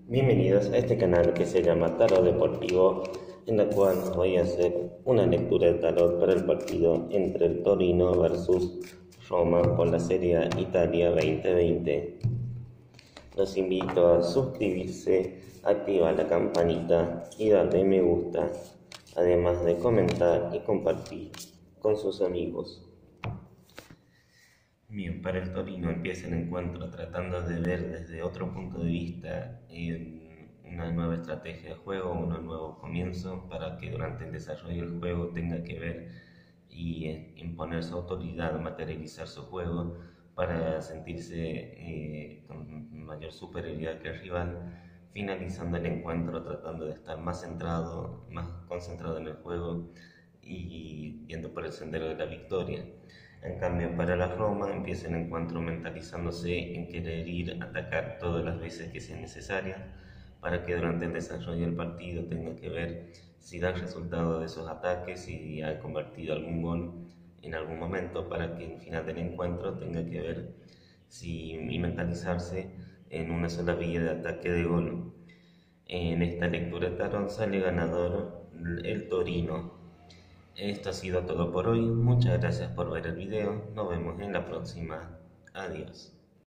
Bienvenidos a este canal que se llama Tarot Deportivo, en la cual voy a hacer una lectura de tarot para el partido entre el Torino versus Roma por la Serie A Italia 2020. Los invito a suscribirse, activar la campanita y darle me gusta, además de comentar y compartir con sus amigos. Bien, para el Torino empieza el encuentro tratando de ver desde otro punto de vista una nueva estrategia de juego, un nuevo comienzo para que durante el desarrollo del juego tenga que ver y imponer su autoridad, materializar su juego para sentirse con mayor superioridad que el rival, finalizando el encuentro tratando de estar más centrado, más concentrado en el juego y yendo por el sendero de la victoria. En cambio, para la Roma empieza el encuentro mentalizándose en querer ir a atacar todas las veces que sea necesaria para que durante el desarrollo del partido tenga que ver si da resultado de esos ataques, si ha convertido algún gol en algún momento, para que al final del encuentro tenga que ver y mentalizarse en una sola vía de ataque de gol. En esta lectura de tarot sale ganador el Torino. Esto ha sido todo por hoy, muchas gracias por ver el video, nos vemos en la próxima, adiós.